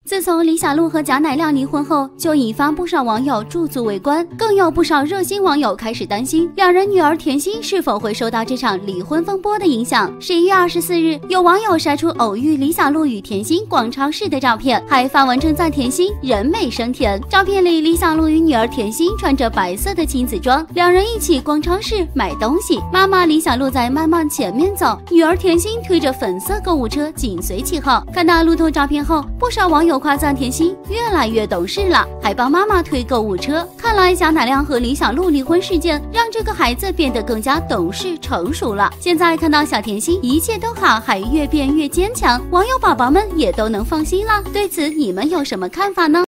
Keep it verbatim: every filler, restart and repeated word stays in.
自从李小璐和贾乃亮离婚后，就引发不少网友驻足围观，更有不少热心网友开始担心两人女儿甜心是否会受到这场离婚风波的影响。十一月二十四日，有网友晒出偶遇李小璐与甜心逛超市的照片，还发文称赞甜心人美声甜。照片里，李小璐与女儿甜心穿着白色的亲子装，两人一起逛超市买东西。妈妈李小璐在慢慢前面走，女儿甜心推着粉色购物车紧随其后。看到路透照片后，不少网友夸赞甜心越来越懂事了，还帮妈妈推购物车。看来贾乃亮和李小璐离婚事件让这个孩子变得更加懂事成熟了。现在看到小甜心一切都好，还越变越坚强，网友宝宝们也都能放心了。对此你们有什么看法呢？